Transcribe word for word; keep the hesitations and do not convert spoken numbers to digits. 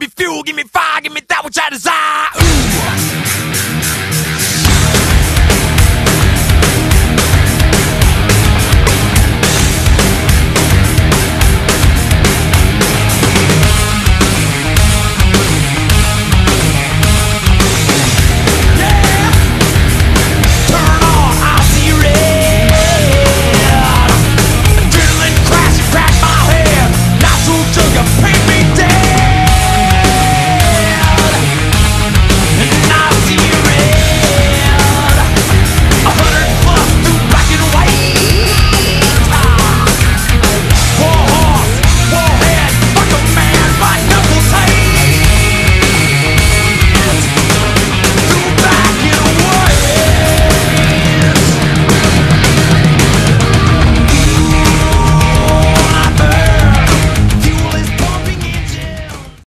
me fuel, give me fire, give me that which I desire.